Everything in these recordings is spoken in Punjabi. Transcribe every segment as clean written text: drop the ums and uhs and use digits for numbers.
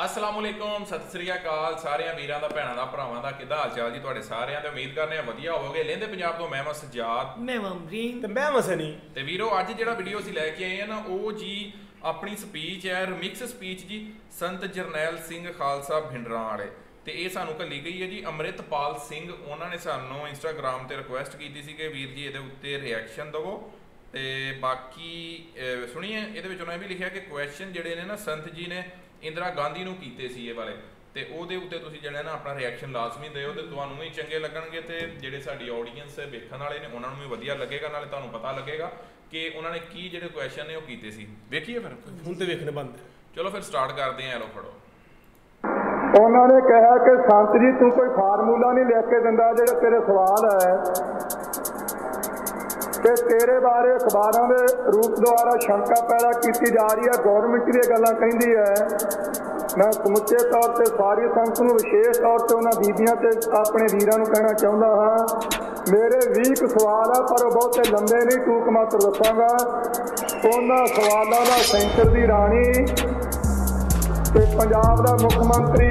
असलामुअलैकुम सत श्री अकाल सारिਆਂ ਵੀਰਾਂ ਦਾ ਭੈਣਾਂ ਦਾ ਭਰਾਵਾਂ ਦਾ ਕਿੱਦਾਂ ਹਾਲ ਚਾਲ ਜੀ ਤੁਹਾਡੇ ਸਾਰਿਆਂ ਦੇ ਉਮੀਦ ਕਰਨੇ ਆ ਵਧੀਆ ਹੋਵੋਗੇ। ਲਹਿੰਦੇ ਪੰਜਾਬ ਤੋਂ ਮੈਂ ਸਜਾਦ ਮੈਂ ਅਮਰੀਨ ਤੇ ਮੈਂ ਮਸਨੀ ਤੇ ਵੀਰੋ ਅੱਜ ਜਿਹੜਾ ਵੀਡੀਓ ਅਸੀਂ ਲੈ ਕੇ ਆਏ ਆ ਨਾ ਉਹ ਜੀ ਆਪਣੀ ਸਪੀਚ ਹੈ ਰਿਮਿਕਸ ਸਪੀਚ ਜੀ ਸੰਤ ਜਰਨੈਲ ਸਿੰਘ ਖਾਲਸਾ ਭਿੰਡਰਾਂ ਵਾਲੇ ਤੇ ਇਹ ਸਾਨੂੰ ਘੱਲੀ ਗਈ ਹੈ ਜੀ ਅੰਮ੍ਰਿਤਪਾਲ ਸਿੰਘ। ਉਹਨਾਂ ਨੇ ਸਾਨੂੰ ਇੰਸਟਾਗ੍ਰਾਮ ਤੇ ਰਿਕੁਐਸਟ ਕੀਤੀ ਸੀ ਕਿ ਵੀਰ ਜੀ ਇਹਦੇ ਉੱਤੇ ਰਿਐਕਸ਼ਨ ਦਵੋ ਤੇ ਬਾਕੀ ਸੁਣੀਏ। ਇਹਦੇ ਵਿੱਚ ਉਹਨਾਂ ਨੇ ਵੀ ਲਿਖਿਆ ਕਿ ਕੁਐਸਚਨ ਜਿਹੜੇ ਨੇ ਨਾ ਸੰਤ ਜੀ ਨੇ ਇੰਦਰਾ ਗਾਂਧੀ ਨੂੰ ਕੀਤੇ ਸੀ ਇਹ ਵਾਲੇ ਤੇ ਉਹਦੇ ਉੱਤੇ ਤੁਸੀਂ ਜਿਹੜਾ ਨਾ ਆਪਣਾ ਰਿਐਕਸ਼ਨ ਲਾਜ਼ਮੀ ਦਿਓ ਤੇ ਤੁਹਾਨੂੰ ਵੀ ਚੰਗੇ ਲੱਗਣਗੇ ਤੇ ਜਿਹੜੇ ਸਾਡੀ ਆਡੀਅנס ਹੈ ਵੇਖਣ ਵਾਲੇ ਨੇ ਉਹਨਾਂ ਨੂੰ ਵੀ ਵਧੀਆ ਲੱਗੇਗਾ, ਨਾਲੇ ਤੁਹਾਨੂੰ ਪਤਾ ਲੱਗੇਗਾ ਕਿ ਉਹਨਾਂ ਨੇ ਕੀ ਜਿਹੜੇ ਕੁਐਸਚਨ ਨੇ ਉਹ ਕੀਤੇ ਸੀ। ਵੇਖੀਏ ਫਿਰ ਹੁਣ ਤੇ ਵੇਖਣੇ ਬੰਦ। ਚਲੋ ਫਿਰ ਸਟਾਰਟ ਕਰਦੇ ਆਂ। ਲੋ ਫੜੋ। ਉਹਨਾਂ ਨੇ ਕਿਹਾ ਕਿ ਸੰਤ ਜੀ ਤੂੰ ਕੋਈ ਫਾਰਮੂਲਾ ਨਹੀਂ ਲਿਖ ਕੇ ਦਿੰਦਾ ਜਿਹੜੇ ਤੇਰੇ ਸਵਾਲ ਹੈ ਕਿ तेरे बारे अखबारों के रूप द्वारा शंका पैदा की जा रही है, गौरमेंट दी गल्लां कहंदी है। मैं समुचे तौर पर सारी संगत नूं विशेष तौर पर उन्होंने बीबियां ते अपने वीरां नूं कहना चाहुंदा हाँ मेरे 20 सवाल है पर बहुते लंबे नहीं, टूक मात्र दसांगा। उन्हां सवालों का सेंटर दी राणी ते पंजाब दा मुख मंत्री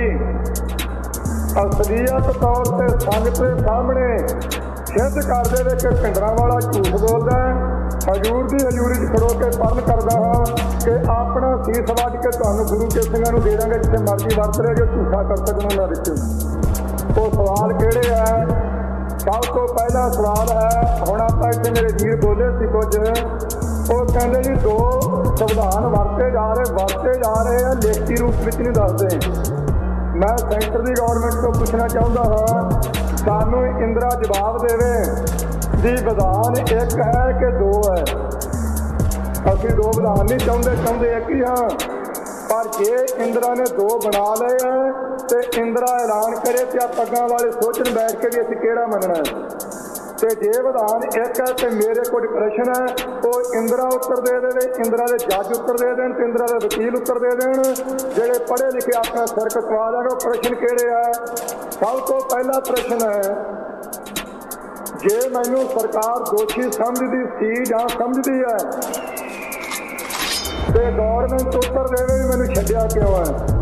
असलीयत तौर पर संगत के सामने सिद्ध कर दे कि भिंडरां वाला झूठ बोलता है। हजूर की हजूरी च खड़ो के पढ़ करदा हाँ कि अपना सीस वज के तुहानूं गुरु के सिंघां नूं दे दांगे जिथे मर्जी वरत रहे जो झूठा कर सकन उन्हां विच। वो सवाल किहड़े है? सब तो पहला सवाल है, हुण आपां इत्थे मेरे वीर बोले सी कुछ, वो कहंदे जी दो संविधान वरते जा रहे हैं लिखती रूप में नहीं दसदे। मैं सेंटर की गौरमेंट को पूछना चाहता हाँ सानू इंदिरा जवाब देवे भी विधान एक है कि दो है। असीं दो विधान नहीं चाहते एक ही हाँ, पर जे इंदिरा ने दो बना लए हैं तो इंदिरा ऐलान करे तो पग्गां वाले सोचन बैठ के भी असीं किहड़ा मनना है। तो जे विधान एक है तो मेरे कोल प्रश्न है वो इंदिरा उत्तर दे दे, इंदिरा के जज उत्तर दे देन ते इंदिरा के वकील उत्तर दे देन। जेड़े पढ़े लिखे अपना सिर कटवा देन वो प्रश्न किहड़े है? सब तो पहला प्रश्न है, जे मैनू सरकार दोषी समझती सी जां समझती है तो गौरमेंट उत्तर देवे भी मैनू छड्डिया क्यों है।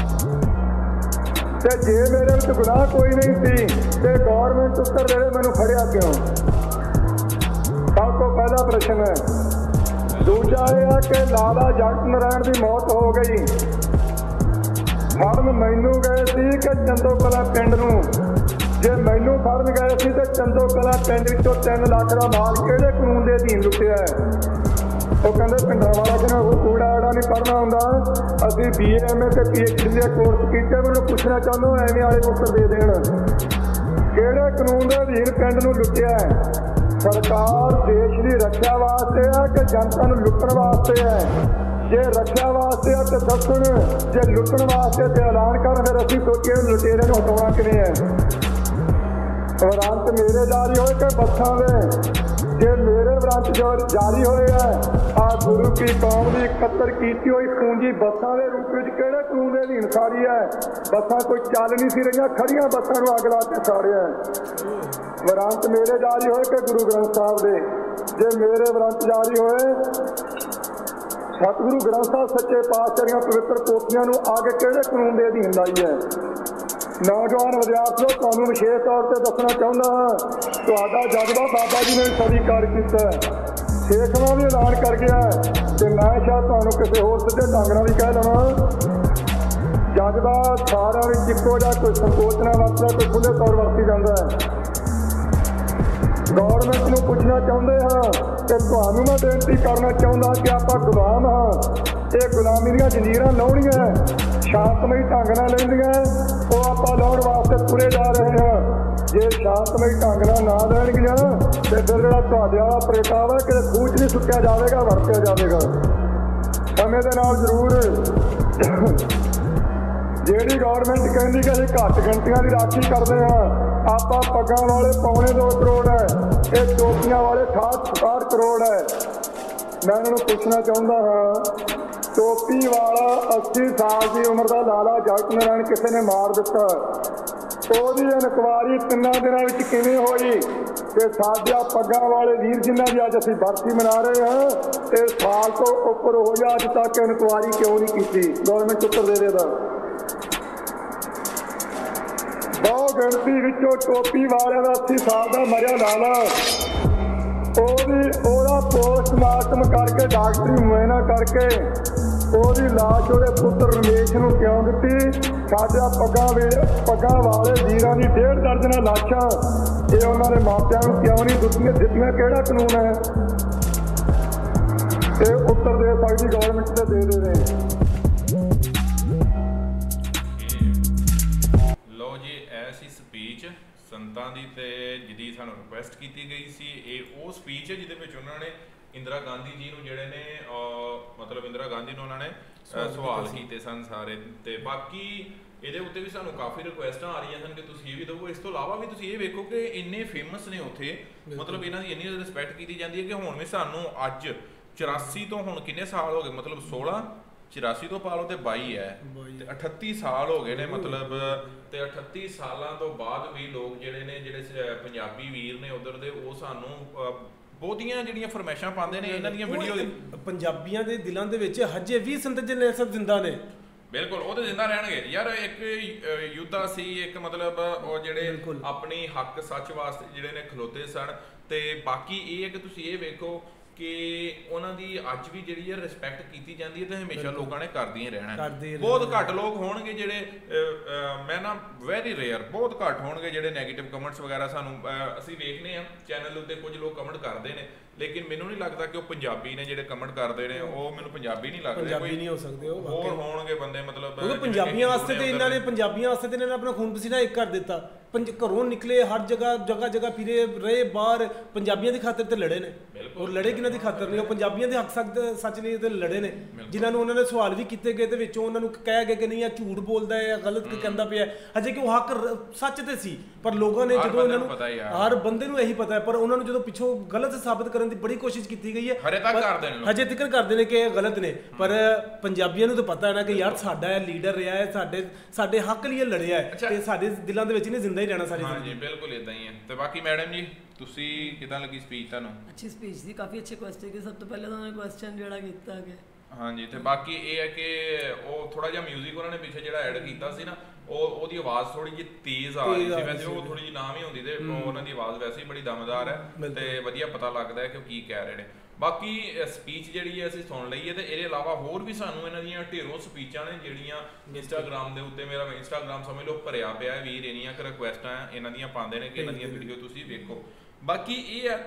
ते जे मेरे विच गुनाह कोई नहीं सी ते गौरमेंट उत्तर देवे मैनू फड़िया क्यों। सब तो पहला प्रश्न है। दूजा यह है कि लाला जगत नारायण की मौत हो गई, फड़न मैनू गए सी कि चंदो कला पिंड नूं? जे मैनू फड़न गए सी तो चंदो कला पिंड विचों 3 लाख का माल किहड़े कानून के अधीन लुटिया है? वो कहते भिंडरां वाला कि वो कूड़ा आड़ा नहीं पढ़ना होंदा, असीं BA MA ते PhD के कोर्स कीते। मैं पूछना चाहता हूँ एवें वाले उत्तर दे देण किहड़े कानून के अधीन पिंड नूं लुटिया है? सरकार देश की रक्षा वास्ते है कि जनता नूं लुटण वास्ते है? जे रक्षा वास्ते है तो दसण, जे लुटण वास्ते तो ऐलान कर, फिर असीं सोचिए लुटेरे नूं हटाउणा किवें है। वारंट मेरे जारी होए कि बसां दे? जे मेरे वारंट जारी होए है आ गुरु की कौम की इकत्तर की हुई पूंजी बसां के रूप में किहड़े कानून के अधीन साड़ी है? बसां कोई चल नहीं सी रही, खड़ियां बसां नूं अग ला के साड़िया है। वारंट मेरे जारी होए कि गुरु ग्रंथ साहब दे? जे मेरे वारंट जारी होए सतगुरु ग्रंथ साहब सच्चे पातशाह दीआं पवित्र पोथियां नूं आगे किहड़े कानून के अधीन लाई है? नौजवान विद्यार्थियों तुहानूं विशेष तौर पर दसना चाहुंदा हाँ तुहाडा जज्बा बाबा जी ने स्वीकार किया है, सेखवां भी ऐलान कर गया है तो मैं शायद तुहानूं किसी होर सिद्धे ढंग नाल भी कह लवां। जज्बा सारिआं विच इक्को जिहा, कोई संकोच ना वरतदा, कोई खुले तौर वरती जांदा है। गौरमेंट नूं पुछना चाहुंदे हाँ कि तुहानूं मैं बेनती करना चाहुंदा कि आपां गुलाम हाँ, ये गुलामी दीआं जंजीरां लाउणीआं शांतमई ढंग नाल लैंदिआं वो आपां लाउण वास्ते तुरे जा रहे हैं। जे शांतमई ढंग नाल ना लैणगीआं ते फिर जिहड़ा तुहाडे वाला प्रगटावा कि खूह च नहीं सुੱਟਿਆ जावेगा वरतिਆ जावेगा। समय दे नाल जरूर ਜਿਹੜੀ गौरमेंट कहती कि ਅਸੀਂ घट गिणतियां की राखी करते हैं, आपां पग्गां वाले 2.25 करोड़ है, ये टोपियां वाले 68 करोड़ है। मैं उन्होंने पूछना चाहता हाँ टोपी वाला 80 साल की उम्र का लाला जगत नारायण किसी ने मार दिता, ਉਹਦੀ ਇਨਕੁਆਰੀ 3 ਦਿਨਾਂ ਵਿੱਚ ਕਿਵੇਂ ਹੋਈ कि साडिया पग्गां वाले वीर जिन्हां दी अज असीं बरसी मना रहे हैं इस साल तो उपर हो जा अज तक इनकुआरी क्यों नहीं की? गौरमेंट उत्तर दे देगा। ਬਹੁ ਗਿਣਤੀ ਵਿੱਚੋਂ ਟੋਪੀ ਵਾਲਿਆਂ ਦਾ 80 ਸਾਲ ਦਾ ਮਰਿਆ ਲਾਲਾ ਉਹਦਾ ਪੋਸਟਮਾਰਟਮ ਕਰਕੇ ਡਾਕਟਰੀ ਮੁਆਇਨਾ ਕਰਕੇ ਉਹਦੀ ਲਾਸ਼ ਉਹਦੇ ਪੁੱਤਰ ਰਮੇਸ਼ ਨੂੰ ਕਿਉਂ ਦਿੱਤੀ? ਸਾਡਾ ਪੱਗਾਂ ਵਾਲੇ ਵੀਰਾਂ ਦੀ 1.5 ਦਰਜਨ ਲਾਸ਼ਾਂ ਇਹ ਉਹਨਾਂ ਦੇ ਮਾਪਿਆਂ ਨੂੰ ਕਿਉਂ ਨਹੀਂ ਦਿੱਤੀਆਂ? ਕਿਹੜਾ ਕਾਨੂੰਨ ਹੈ? ਇਹ ਉੱਤਰ ਦੇ ਸਕਦੀ ਗਵਰਨਮੈਂਟ ਤੇ ਦੇ ਰਹੇ। ਲਓ ਜੀ, ਐਸੀ ਸਪੀਚ ਸੰਤਾਂ ਦੀ ਤੇ ਜਿਹਦੀ ਸਾਨੂੰ ਰਿਕੁਐਸਟ ਕੀਤੀ ਗਈ ਸੀ, ਇਹ ਉਹ ਸਪੀਚ ਹੈ ਜਿਹਦੇ ਵਿੱਚ ਉਹਨਾਂ ਨੇ ਇੰਦਰਾ ਗਾਂਧੀ ਜੀ ਨੂੰ ਜਿਹੜੇ ਨੇ ਮਤਲਬ ਇੰਦਰਾ ਗਾਂਧੀ ਨੂੰ ਉਹਨਾਂ ਨੇ ਸਵਾਲ ਕੀਤੇ ਸਨ ਸਾਰੇ। ਤੇ ਬਾਕੀ ਇਹਦੇ ਉੱਤੇ ਵੀ ਸਾਨੂੰ ਕਾਫੀ ਰਿਕੁਐਸਟਾਂ ਆ ਰਹੀਆਂ ਸਨ ਕਿ ਤੁਸੀਂ ਇਹ ਵੀ ਦਿਓ। ਇਸ ਤੋਂ ਇਲਾਵਾ ਵੀ ਤੁਸੀਂ ਇਹ ਵੇਖੋ ਕਿ ਇੰਨੇ ਫੇਮਸ ਨੇ ਉੱਥੇ, ਮਤਲਬ ਇਹਨਾਂ ਦੀ ਇੰਨੀ ਜ਼ਿਆਦਾ ਰਿਸਪੈਕਟ ਕੀਤੀ ਜਾਂਦੀ ਹੈ ਕਿ ਹੁਣ ਵੀ ਸਾਨੂੰ ਅੱਜ 84 ਤੋਂ ਹੁਣ ਕਿੰਨੇ ਸਾਲ ਹੋ ਗਏ, ਮਤਲਬ 16 84 ਤੋਂ ਪਾ ਲਓ ਤੇ 22 ਹੈ ਤੇ 38 ਸਾਲ ਹੋ ਗਏ ਨੇ ਮਤਲਬ। ਤੇ 38 ਸਾਲਾਂ ਤੋਂ ਬਾਅਦ ਵੀ ਲੋਕ ਜਿਹੜੇ ਨੇ, ਜਿਹੜੇ ਪੰਜਾਬੀ ਵੀਰ ਨੇ ਉਧਰ ਦੇ, ਉਹ ਸਾਨੂੰ ਬਹੁਤੀਆਂ ਜਿਹੜੀਆਂ ਫਰਮਾਇਸ਼ਾਂ ਪਾਉਂਦੇ ਨੇ ਇਹਨਾਂ ਦੀਆਂ ਵੀਡੀਓ। ਪੰਜਾਬੀਆਂ ਦੇ ਦਿਲਾਂ ਦੇ ਵਿੱਚ ਹਜੇ ਵੀ ਸੰਤ ਜਰਨੈਲ ਸਾਹਿਬ ਜ਼ਿੰਦਾ ਨੇ। ਬਿਲਕੁਲ, ਉਹ ਤੇ ਜ਼ਿੰਦਾ ਰਹਿਣਗੇ ਯਾਰ। ਇੱਕ ਯੁੱਧਾ ਸੀ, ਇੱਕ ਮਤਲਬ ਉਹ ਜਿਹੜੇ ਆਪਣੀ ਹੱਕ ਸੱਚ ਵਾਸਤੇ ਜਿਹੜੇ ਨੇ ਖਲੋਤੇ ਸਨ। ਤੇ ਬਾਕੀ ਇਹ ਹੈ ਕਿ ਤੁਸੀਂ ਇਹ ਵੇਖੋ ਕਿ ਉਹਨਾਂ ਦੀ ਅੱਜ ਵੀ ਜਿਹੜੀ ਹੈ ਰਿਸਪੈਕਟ ਕੀਤੀ ਜਾਂਦੀ ਹੈ ਤੇ ਹਮੇਸ਼ਾ ਲੋਕਾਂ ਨੇ ਕਰਦੀਆਂ ਰਹਿਣਾ। ਬਹੁਤ ਘੱਟ ਲੋਕ ਹੋਣਗੇ ਜਿਹੜੇ, ਮੈਂ ਨਾ ਵੈਰੀ ਰੇਅਰ, ਬਹੁਤ ਘੱਟ ਹੋਣਗੇ ਜਿਹੜੇ ਨੈਗੇਟਿਵ ਕਮੈਂਟਸ ਵਗੈਰਾ ਸਾਨੂੰ ਅਸੀਂ ਵੇਖਨੇ ਆ ਚੈਨਲ ਉੱਤੇ। ਕੁਝ ਲੋਕ ਕਮੈਂਟ ਕਰਦੇ ਨੇ ਲੇਕਿਨ ਮੈਨੂੰ ਨਹੀਂ ਲੱਗਦਾ ਕਿ ਉਹ ਪੰਜਾਬੀ ਨੇ ਜਿਹੜੇ ਕਮੈਂਟ ਕਰਦੇ ਨੇ, ਉਹ ਮੈਨੂੰ ਪੰਜਾਬੀ ਨਹੀਂ ਲੱਗਦੇ। ਪੰਜਾਬੀ ਨਹੀਂ ਹੋ ਸਕਦੇ ਉਹ, ਹੋਰ ਹੋਣਗੇ ਬੰਦੇ ਮਤਲਬ। ਕਿਉਂਕਿ ਪੰਜਾਬੀਆਂ ਵਾਸਤੇ ਤੇ ਇਹਨਾਂ ਨੇ ਆਪਣਾ ਖੂਨ ਪਸੀਨਾ ਇੱਕ ਕਰ ਦਿੱਤਾ। ਘਰੋਂ ਨਿਕਲੇ, ਹਰ ਜਗ੍ਹਾ ਫਿਰੇ, ਰਹੇ ਬਾਹਰ, ਪੰਜਾਬੀਆਂ ਦੀ ਖਾਤਰ ਤੇ ਲੜੇ ਨੇ। ਔਰ ਲੜੇ ਕਿਹਨਾਂ ਦੀ ਖਾਤਰ ਨਹੀਂ, ਉਹ ਪੰਜਾਬੀਆਂ ਦੇ ਹੱਕ ਸੱਚ ਲਈ ਤੇ ਲੜੇ ਨੇ। ਜਿਨ੍ਹਾਂ ਨੂੰ ਉਹਨਾਂ ਨੇ ਸਵਾਲ ਵੀ ਕੀਤੇ ਗਏ ਤੇ ਵਿੱਚੋਂ ਉਹਨਾਂ ਨੂੰ ਕਹਿਆ ਗਿਆ ਕਿ ਨਹੀਂ ਇਹ ਝੂਠ ਬੋਲਦਾ ਹੈ, ਗਲਤ ਕਹਿੰਦਾ ਪਿਆ, ਅਜੇ ਕਿ ਉਹ ਹੱਕ ਸੱਚ ਤੇ ਸੀ। ਪਰ ਲੋਕਾਂ ਨੇ ਜਦੋਂ ਇਹਨਾਂ ਨੂੰ, ਹਰ ਬੰਦੇ ਨੂੰ ਇਹੀ ਪਤਾ ਹੈ, ਪਰ ਉਹਨਾਂ ਨੂੰ ਜਦੋਂ ਪਿੱਛੋਂ ਗਲਤ ਸਾਬਤ ਕਰਨ ਦੀ ਬੜੀ ਕੋਸ਼ਿਸ਼ ਕੀਤੀ ਗਈ ਹੈ, ਹਜੇ ਤੱਕ ਕਰਦੇ ਨੇ ਕਿ ਇਹ ਗਲਤ ਨੇ। ਪਰ ਪੰਜਾਬੀਆਂ ਨੂੰ ਤਾਂ ਪਤਾ ਹੈ ਨਾ ਕਿ ਯਾਰ ਸਾਡਾ ਇਹ ਲੀਡਰ ਰਿਹਾ ਹੈ, ਸਾਡੇ ਹੱਕ ਲਈ ਲੜਿਆ ਹੈ ਤੇ ਸਾਡੇ ਦਿਲਾਂ ਦੇ ਵਿੱਚ ਇਹਨੇ ਜ਼ਿੰਦਾ ਹੀ ਰਹਿਣਾ ਸਾਰੀ ਜ਼ਿੰਦਗੀ। ਹਾਂਜੀ ਬਿਲਕੁਲ ਇਦਾਂ ਹੀ ਹੈ। ਤੇ ਬਾਕੀ ਮੈਡਮ ਜੀ ਤੁਸੀਂ ਕਿਦਾਂ ਲੱਗੀ ਸਪੀਚ ਤੁਹਾਨੂੰ? ਅੱਛੀ ਸਪੀਚ ਸੀ, ਕਾਫੀ ਅੱਛੇ ਕੁਐਸਚਨ ਕਿ ਸਭ ਤੋਂ ਪਹਿਲਾਂ ਤਾਂ ਉਹਨੇ ਕੁਐਸਚਨ ਜਿਹੜਾ ਕੀਤਾ ਕਿ ਹਾਂਜੀ। ਤੇ ਬਾਕੀ ਇਹ ਹੈ ਕਿ ਉਹ ਥੋੜਾ ਜਿਹਾ ਮਿਊਜ਼ਿਕ ਉਹਨਾਂ ਨੇ ਪਿੱਛੇ ਜਿਹੜਾ ਐਡ ਕੀਤਾ ਸੀ ਨਾ, ਉਹਦੀ ਆਵਾਜ਼ ਥੋੜੀ ਜਿਹੀ ਤੇਜ਼ ਆ ਰਹੀ ਸੀ। ਵੈਸੇ ਉਹ ਥੋੜੀ ਜਿਹੀ ਨਾਮ ਹੀ ਹੁੰਦੀ ਤੇ ਉਹਨਾਂ ਦੀ ਆਵਾਜ਼ ਵੈਸੇ ਹੀ ਬੜੀ ਦਮਦਾਰ ਹੈ ਤੇ ਵਧੀਆ ਪਤਾ ਲੱਗਦਾ ਹੈ ਕਿ ਉਹ ਕੀ ਕਹਿ ਰਹੇ ਨੇ। ਬਾਕੀ ਸਪੀਚ ਜਿਹੜੀ ਹੈ ਅਸੀਂ ਸੁਣ ਲਈ ਹੈ ਤੇ ਇਹਦੇ ਇਲਾਵਾ ਹੋਰ ਵੀ ਸਾਨੂੰ ਇਹਨਾਂ ਦੀਆਂ ਢੇਰੋਂ ਸਪੀਚਾਂ ਨੇ ਜਿਹੜੀਆਂ ਇੰਸਟਾਗ੍ਰਾਮ ਦੇ ਉੱਤੇ, ਮੇਰਾ ਇੰਸਟਾਗ੍ਰਾਮ ਸਮਝ ਲਓ ਭਰਿਆ ਪਿਆ ਵੀਰ ਇੰਨੀਆਂ ਕੁ ਰਿਕੁਐਸਟਾਂ ਇਹਨਾਂ ਦੀਆਂ ਪਾਉਂਦੇ ਨੇ ਕਿ ਇਹਨਾਂ ਦੀਆਂ ਵੀਡੀਓ ਤੁਸੀਂ ਵੇਖੋ। ਬਾਕੀ ਇਹ ਹੈ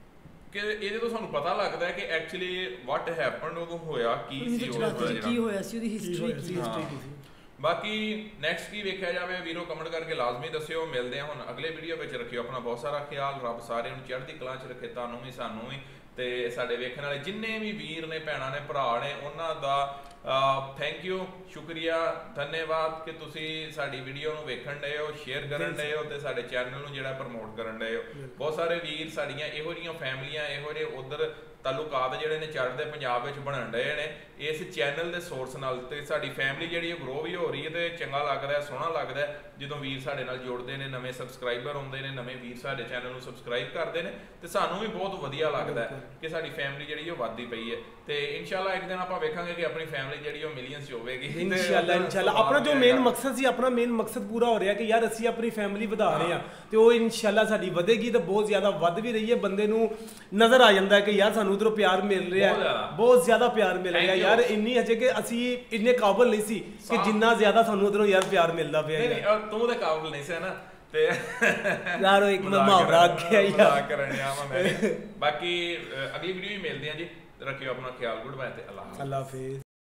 ਕਿ ਇਹਦੇ ਤੋਂ ਸਾਨੂੰ ਪਤਾ ਲੱਗਦਾ ਹੈ ਕਿ ਐਕਚੁਅਲੀ ਵਾਟ ਹੈਪਨਡ, ਉਦੋਂ ਹੋਇਆ ਕੀ ਸੀ, ਕੀ ਹੋਇਆ ਸੀ, ਉਹਦੀ ਹਿਸਟਰੀ ਕੀ ਸੀ। ਬਾਕੀ ਨੈਕਸਟ ਕੀ ਵੇਖਿਆ ਜਾਵੇ ਵੀਰੋ ਕਮੈਂਟ ਕਰਕੇ ਲਾਜ਼ਮੀ ਦੱਸਿਓ। ਮਿਲਦੇ ਹਾਂ ਹੁਣ ਅਗਲੇ ਵੀਡੀਓ ਵਿੱਚ। ਰੱਖਿਓ ਆਪਣਾ ਬਹੁਤ ਸਾਰਾ ਖਿਆਲ। ਰੱਬ ਸਾਰਿਆਂ ਨੂੰ ਚੜ੍ਹਦੀ ਕਲਾ 'ਚ ਰੱਖੇ, ਤੁਹਾਨੂੰ ਵੀ ਸਾਨੂੰ ਵੀ ਤੇ ਸਾਡੇ ਵੇਖਣ ਵਾਲੇ ਜਿੰਨੇ ਵੀ ਵੀਰ ਨੇ, ਭੈਣਾਂ ਨੇ, ਭਰਾ ਨੇ, ਉਹਨਾਂ ਦਾ ਥੈਂਕ ਯੂ, ਸ਼ੁਕਰੀਆ, ਧੰਨਵਾਦ ਕਿ ਤੁਸੀਂ ਸਾਡੀ ਵੀਡੀਓ ਨੂੰ ਵੇਖਣ ਡਏ ਹੋ, ਸ਼ੇਅਰ ਕਰਨ ਡਏ ਹੋ ਤੇ ਸਾਡੇ ਚੈਨਲ ਨੂੰ ਜਿਹੜਾ ਪ੍ਰਮੋਟ ਕਰਨ ਡਏ ਹੋ। ਬਹੁਤ ਸਾਰੇ ਵੀਰ ਸਾਡੀਆਂ ਇਹੋ ਜਿਹੀਆਂ ਫੈਮਲੀਆਂ, ਇਹੋ ਜਿਹੇ ਉਧਰ ਤਾਲੁਕਾਤ ਜਿਹੜੇ ਨੇ ਚੜ੍ਹਦੇ ਪੰਜਾਬ ਵਿੱਚ ਬਣਨ ਡਏ ਨੇ ਇਸ ਚੈਨਲ ਦੇ ਸੋਰਸ ਨਾਲ। ਤੇ ਸਾਡੀ ਫੈਮਿਲੀ ਜਿਹੜੀ ਗਰੋ ਵੀ ਹੋ ਰਹੀ ਹੈ ਤੇ ਚੰਗਾ ਲੱਗਦਾ, ਸੋਹਣਾ ਲੱਗਦਾ ਜਦੋਂ ਵੀਰ ਸਾਡੇ ਨਾਲ ਜੁੜਦੇ ਨੇ, ਨਵੇਂ ਸਬਸਕ੍ਰਾਈਬਰ ਆਉਂਦੇ ਨੇ, ਨਵੇਂ ਵੀਰ ਸਾਡੇ ਚੈਨਲ ਨੂੰ ਸਬਸਕ੍ਰਾਈਬ ਕਰਦੇ ਨੇ ਤੇ ਸਾਨੂੰ ਵੀ ਬਹੁਤ ਵਧੀਆ ਲੱਗਦਾ ਕਿ ਸਾਡੀ ਫੈਮਿਲੀ ਜਿਹੜੀ ਉਹ ਵੱਧਦੀ ਪਈ ਹੈ। ਤੇ ਇਨਸ਼ਾਅੱਲਾ ਇੱਕ ਦਿਨ ਆਪਾਂ ਵੇਖਾਂਗੇ ਕਿ ਆਪਣੀ ਫੈਮਿਲੀ ਜਿਹੜੀ ਉਹ ਮਿਲੀਅਨਸ 'ਚ ਹੋਵੇਗੀ ਇਨਸ਼ਾਅੱਲਾ। ਆਪਣਾ ਜੋ ਮੇਨ ਮਕਸਦ ਸੀ, ਆਪਣਾ ਮੇਨ ਮਕਸਦ ਪੂਰਾ ਹੋ ਰਿਹਾ ਕਿ ਯਾਰ ਅਸੀਂ ਆਪਣੀ ਫੈਮਿਲੀ ਵਧਾ ਰਹੇ ਹਾਂ ਤੇ ਉਹ ਇਨਸ਼ਾਅੱਲਾ ਸਾਡੀ ਵਧੇਗੀ ਤੇ ਬਹੁਤ ਜ਼ਿਆਦਾ ਵੱਧ ਵੀ ਰਹੀ ਹੈ। ਬੰਦੇ ਨੂੰ ਨਜ਼ਰ ਆ ਜਾਂਦਾ ਕਿ ਯਾਰ ਸਾਨੂੰ ਉਧਰੋਂ ਪਿਆਰ ਮਿਲ ਰਿਹਾ, ਬਹੁਤ ਜ਼ਿਆਦਾ ਪਿਆਰ ਮਿਲ ਰਿਹਾ ਯਾਰ। ਇੰਨੀ ਅਜੇ ਕਿ ਅਸੀਂ ਇੰਨੇ ਕਾਬਲ ਨਹੀਂ ਸੀ ਕਿ ਜਿੰਨਾ ਜ਼ਿਆਦਾ ਸਾਨੂੰ ਉਧਰੋਂ ਯਾਰ ਪਿਆਰ ਮਿਲਦਾ ਪਿਆ। ਤੂੰ ਤਾਂ ਕਾਬਲ ਨਹੀਂ ਸੀ ਨਾ ਤੇ ਯਾਰ ਉਹ ਇੱਕ ਮੁਹਾਵਰਾ ਆਖਿਆ ਯਾਰ ਕਰਨ ਆ ਮੈਂ। ਬਾਕੀ ਅਗਲੀ ਵੀਡੀਓ ਵੀ ਮਿਲਦੇ ਆ ਜੀ। ਰੱਖਿਓ ਆਪਣਾ ਖਿਆਲ। ਗੁੱਡ ਬਾਏ ਤੇ ਅੱਲਾ ਹਾਫਿਜ਼।